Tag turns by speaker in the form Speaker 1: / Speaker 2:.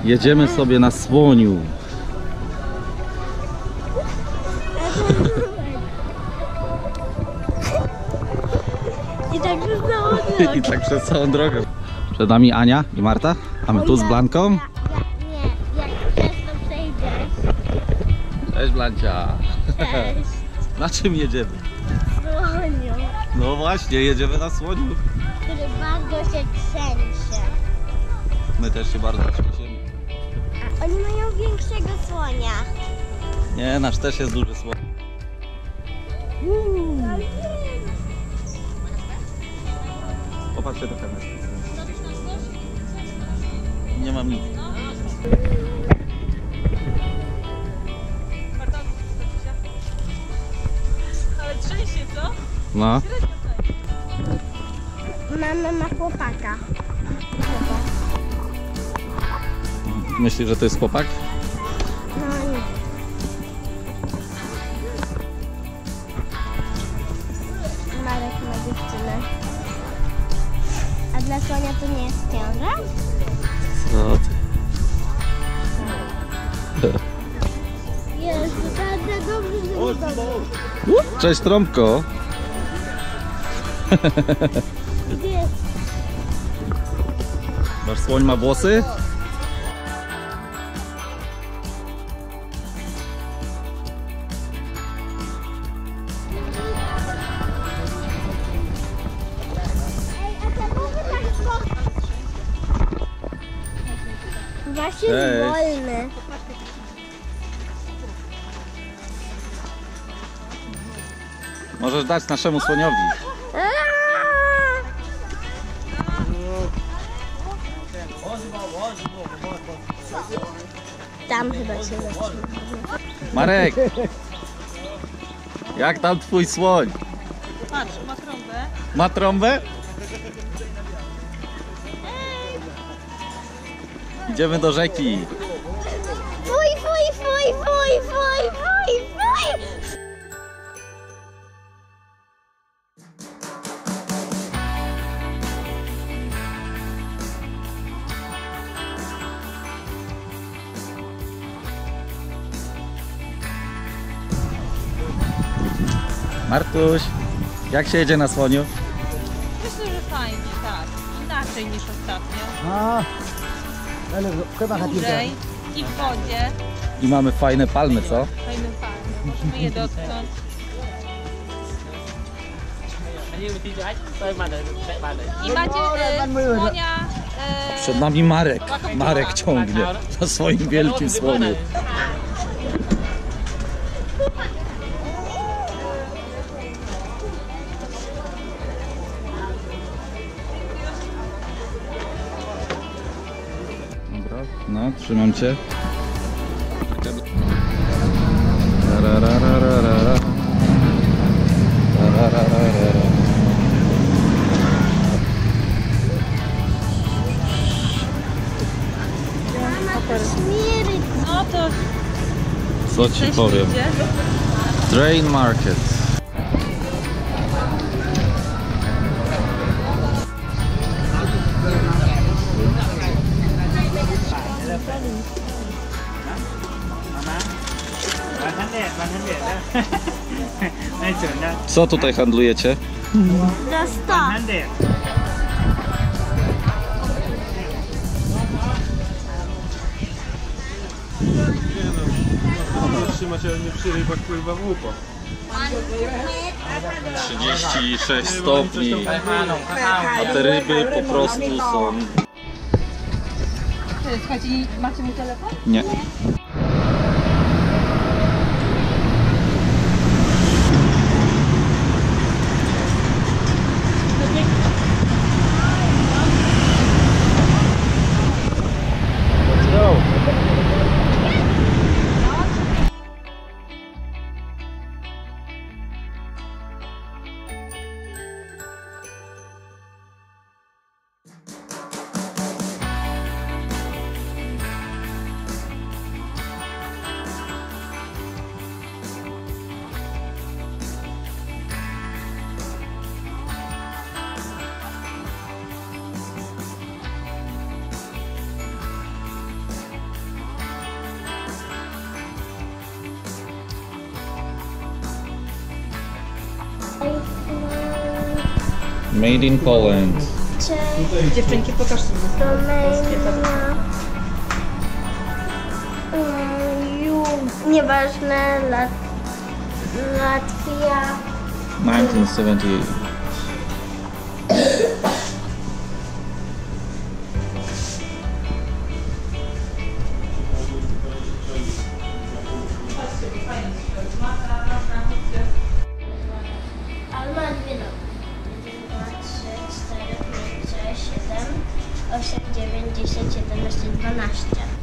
Speaker 1: Jedziemy sobie na słoniu.
Speaker 2: I tak przez całą drogę.
Speaker 1: I tak przez całą drogę. Przed nami Ania i Marta, a my tu z Blanką.
Speaker 2: Nie, jak też to przejdziesz.
Speaker 1: Cześć Blancia.
Speaker 2: Cześć.
Speaker 1: Na czym jedziemy?
Speaker 2: Słoniu,
Speaker 1: No właśnie, jedziemy na słoniu.
Speaker 2: który bardzo się trzęsie.
Speaker 1: My też się bardzo trzęsiemy.
Speaker 2: A oni mają większego słonia.
Speaker 1: Nie, nasz też jest duży słoń. Popatrzcie do kamery. Nie mam nic.
Speaker 3: Ale trzęsie, co?
Speaker 1: No.
Speaker 2: Mama ma chłopaka.
Speaker 1: Myślisz, że to jest chłopak?
Speaker 2: No nie. Marek ma dziewczynę. A dla słonia to nie jest ciąża?
Speaker 1: Co ty?
Speaker 2: Jezu, tak dobrze, że
Speaker 1: Cześć Trąbko.
Speaker 2: Gdzie jest?
Speaker 1: Nasz słoń ma włosy?
Speaker 2: Ej, a czemu wy tak szybko? Właśnie jest
Speaker 1: Cześć.
Speaker 2: wolny.
Speaker 1: Możesz dać naszemu słoniowi.
Speaker 2: Tam chyba się zaczyna.
Speaker 1: Marek! Jak tam twój słoń?
Speaker 3: Patrz, ma trąbę.
Speaker 1: Ma trąbę? Idziemy do rzeki.
Speaker 2: Fuj, fuj, fuj, fuj, fuj, fuj, fuj!
Speaker 1: Martuś, jak się jedzie na słoniu?
Speaker 3: Myślę, że fajnie, tak. Inaczej niż ostatnio. Dłużej i w wodzie.
Speaker 1: I mamy fajne palmy, co?
Speaker 3: Fajny fajny. Możemy je dotknąć. I macie słonia...
Speaker 1: Przed nami Marek. Marek ciągnie na swoim wielkim słoniu. Dobra, no, trzymam cię. Tararararara. Tararararara.
Speaker 2: Mama to śmiery.
Speaker 3: No to
Speaker 1: Co ci powiem?
Speaker 3: idzie.
Speaker 1: Train Market. Co tutaj handlujecie?
Speaker 2: Za 100.
Speaker 4: Trzymać, ale nie przyrywa kurwa w łupo.
Speaker 1: 36 stopni. A te ryby po prostu są...
Speaker 3: Słuchajcie, macie mój telefon?
Speaker 1: Nie. Made in Poland.
Speaker 2: Cześć.
Speaker 3: Dziewczynki, pokaż sobie.
Speaker 2: Romania. Nieważne. Latvia.
Speaker 1: 1978.
Speaker 2: Ale ma dwie nogi. 1, 2, 3, 4, 5, 6, 7, 8, 9, 10, 11, 12.